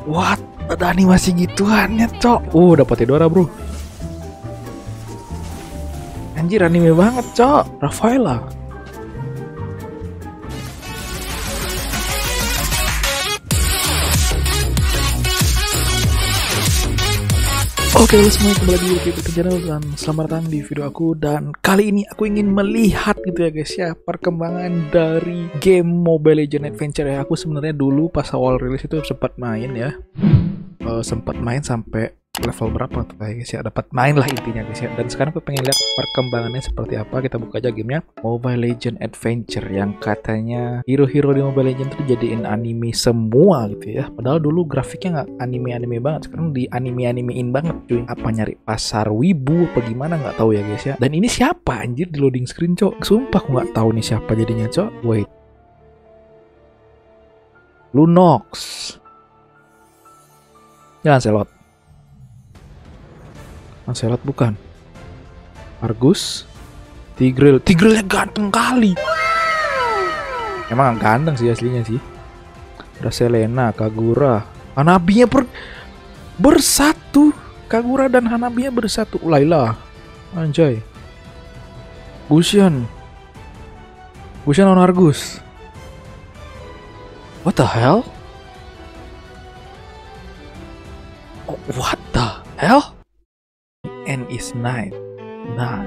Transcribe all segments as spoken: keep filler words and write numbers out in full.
What? Ada animasi gituannya, cok. Uh, dapat Eudora, bro. Anjir, anime banget, cok. Rafaela. Oke, okay, semuanya kembali lagi di YouTube channel dan selamat datang di video aku. Dan kali ini aku ingin melihat gitu ya guys ya, perkembangan dari game Mobile Legends Adventure ya. Aku sebenarnya dulu pas awal rilis itu sempat main ya, uh, sempat main sampai level berapa tuh guys ya, dapat main lah intinya guys ya. Dan sekarang aku pengen lihat perkembangannya seperti apa. Kita buka aja gamenya, Mobile Legends Adventure, yang katanya hero-hero di Mobile Legends tuh jadiin anime semua gitu ya. Padahal dulu grafiknya nggak anime-anime banget, sekarang di anime-animein banget cuy. Apa nyari pasar wibu apa gimana nggak tahu ya guys ya. Dan ini siapa anjir di loading screen, cok? Sumpah aku nggak tahu nih siapa jadinya, cok. Wait, Lunox, jangan selot. Lancelot bukan. Argus, Tigreal. Tigrealnya ganteng kali. Emang ganteng sih aslinya sih. Ada Selena, Kagura, Hanabinya ber bersatu. Kagura dan Hanabinya bersatu. Layla, anjay. Gusion. Gusion lawan Argus. What the hell? Oh, what the hell? N is night. Nah,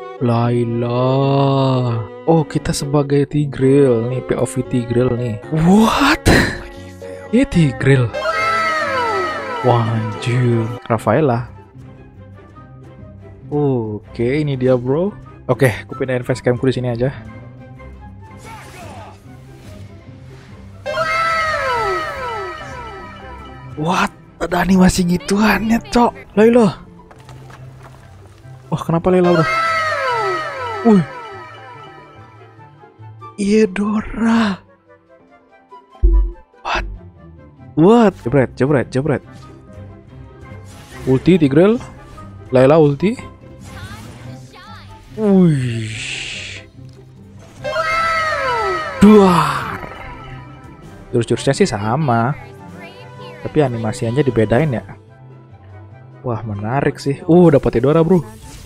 Layla. Oh, kita sebagai Tigreal nih, P O V Tigreal nih. What? Ini Tigreal. Wah, anjir. Rafaela. Oke, ini dia, bro. Oke, aku pindahin facecamku di sini aja. What? Ada animasi gituannya, cok. Layla. Wah, kenapa Layla bro? Wih, Eudora. What? What? Jebret, jebret, jebret. Ulti Tigreal. Layla ulti. Wih. Duar. Jurus-jurusnya sih sama, tapi animasinya dibedain ya. Wah, menarik sih. Uh, dapat Eudora, bro.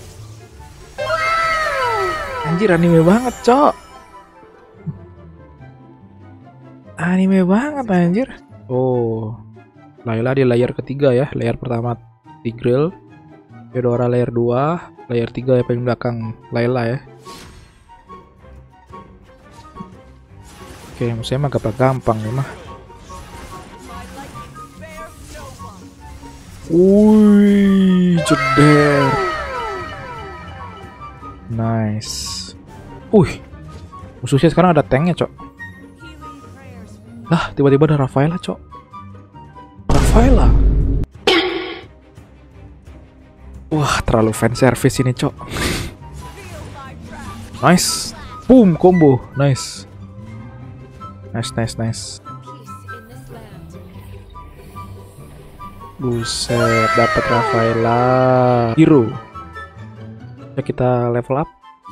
Anjir, anime banget, cok. Anime banget, anjir. Oh, Layla di layer ketiga ya. Layer pertama Tigreal, Eudora layer dua, layer tiga ya paling belakang Layla ya. Oke, musuhnya mah gampang nih mah. Wih, jeder. Nice. Wih, musuhnya sekarang ada tanknya, cok. Lah, tiba-tiba ada Rafaela, cok. Rafaela. Wah, terlalu fan service ini, cok. Nice. Boom, combo. Nice. Nice, nice, nice. Buset, dapat Rafaela. Hero. Ya, kita level up.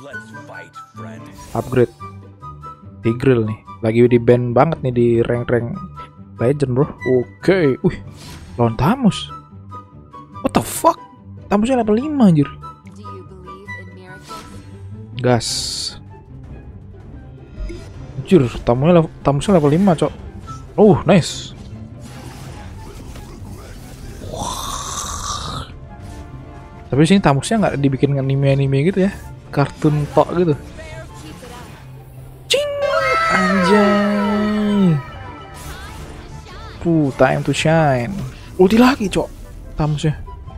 Upgrade Tigreal nih. Lagi di band banget nih di rank-rank legend, bro. Oke. Okay. Wih, lawan Tamus. What the fuck? Tamusnya level lima anjir. Gas. Anjir, tamunya level, Tamusnya level lima, cok. Oh, nice. Wah. Tapi sini Tamusnya nggak dibikin anime-anime gitu ya. Kartun tok gitu. Cing, anjay. Puh, time to shine. Ulti lagi, cok. Tamusnya.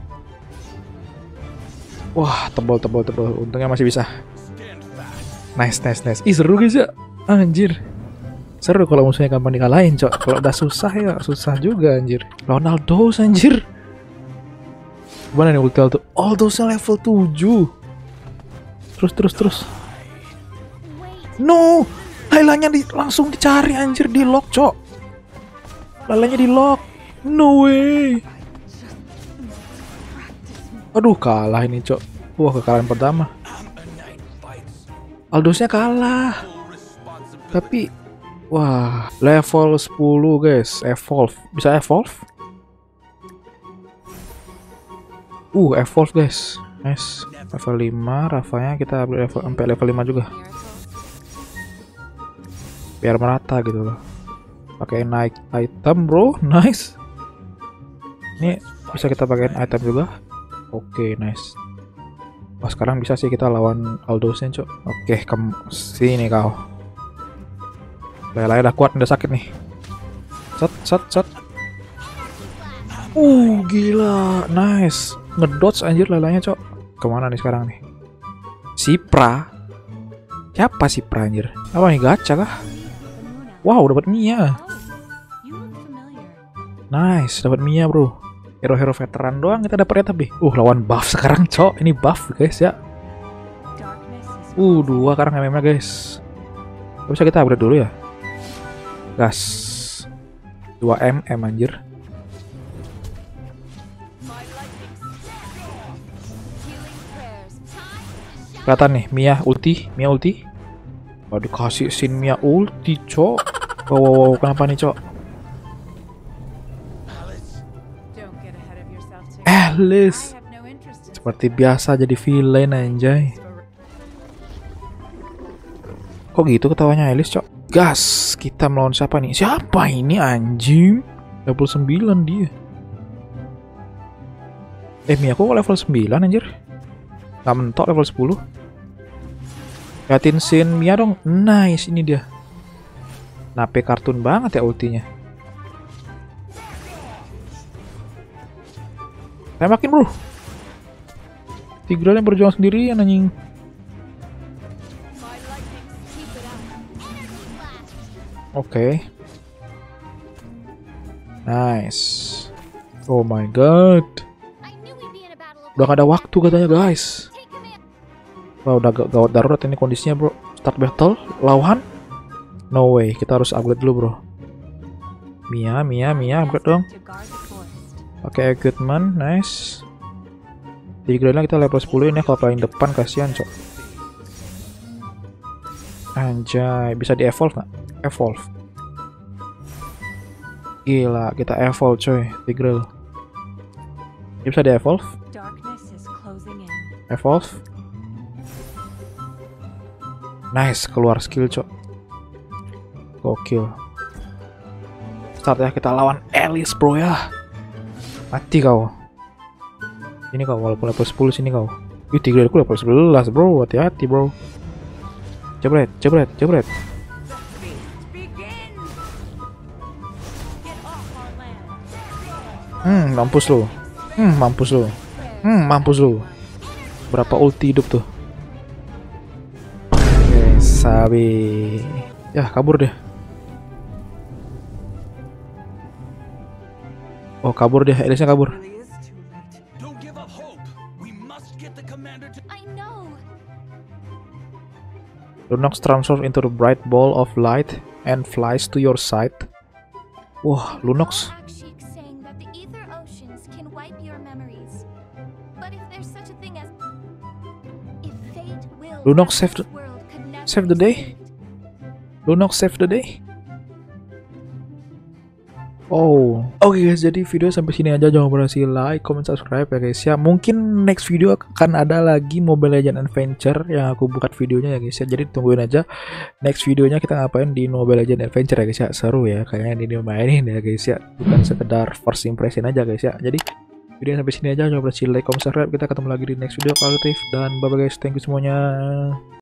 Wah, tebal, tebal, tebal. Untungnya masih bisa. Nice, nice, nice. Ih, seru guys ya. Anjir. Seru kalau musuhnya gampang dikalahin, cok. Kalau udah susah ya, susah juga anjir. Ronaldo, anjir. Gimana nih ulti Aldo? Aldo-nya level tujuh. Terus, terus, terus. No! Laylanya di, langsung dicari anjir, di lock, cok. Laylanya di lock. No way. Aduh, kalah ini, cok. Wah, kekalahan pertama. Aldosnya kalah. Tapi wah, level sepuluh guys. Evolve. Bisa evolve? Uh, evolve guys. Nice. Level lima, Rafanya kita upgrade level sampai level lima juga. Biar merata gitu loh. Pakai naik item, bro. Nice. Ini bisa kita pakai item juga. Oke, nice. Oh, sekarang bisa sih kita lawan Aldous-nya, Cok. Oke, kamu sini kau. Lelai udah kuat, udah sakit nih. Set, set, set. Uh, gila. Nice. Ngedodge anjir lelanya, Cok. Kemana nih sekarang nih? Sipra. Siapa Sipra anjir? Apa nih, gacha kah? Wow, dapat Mia. Nice, dapat Mia, bro. Hero-hero veteran doang kita dapat ya tapi. Uh, lawan buff sekarang, Cok. Ini buff, guys ya. Uh, dua sekarang M M-nya, guys. Gak bisa kita upgrade dulu ya? Gas. dua M M anjir. Kelihatan nih, Mia ulti, Mia ulti. Oh, dikasih sin Mia ulti, Cok. Wow, wow, wow, kenapa nih, Cok? Alice. Seperti biasa jadi villain anjay. Kok gitu ketawanya Alice, Cok? Gas, kita melawan siapa nih? Siapa ini anjing? Level sembilan dia. Eh, Mia kok level sembilan anjir? Gak mentok level sepuluh. Liatin scene Mia dong. Nice, ini dia. Nape kartun banget ya ultinya. Tembakin, bro. Tigreal yang berjuang sendirian anjing. Oke. Okay. Nice. Oh my god. Udah gak ada waktu katanya, guys. Wah, udah gawat darurat ini kondisinya, bro. Start battle, lawan. No way, kita harus upgrade dulu, bro. Mia, Mia, Mia, upgrade dong. Oke, okay, equipment, nice. Di grade kita level sepuluh ini kalau paling depan, kasihan, Cok. Anjay, bisa di evolve nggak? Evolve. Gila, kita evolve, coy. Tigreal. Ini bisa di evolve? Evolve. Nice, keluar skill, Cok. Gokil. Start ya, kita lawan Alice, bro ya. Mati kau. Ini kau, walaupun level sepuluh sini kau. Ih, Tigreal aku level sebelas, bro. Hati-hati, bro. Jebret, jebret, jebret. Hmm, mampus lu. Hmm, mampus lu. Hmm, mampus lu. Berapa ulti hidup tuh? Oke, sabi. Ya, kabur deh. Oh, kabur deh, Alice-nya kabur. Lunox transforms into the bright ball of light and flies to your side. Wah, Lunox. Lunox save the, save the day. Lunox save the day. Oh, oke okay guys, jadi video sampai sini aja. Jangan lupa kasih like, comment, subscribe ya guys ya. Mungkin next video akan ada lagi Mobile Legends Adventure yang aku buat videonya ya guys ya. Jadi tungguin aja next videonya kita ngapain di Mobile Legends Adventure ya guys ya. Seru ya, kayaknya ini mainin ya guys ya. Bukan sekedar first impression aja guys ya. Jadi video sampai sini aja. Jangan lupa kasih like, comment, subscribe. Kita ketemu lagi di next video. Kalau dan bye bye guys, thank you semuanya.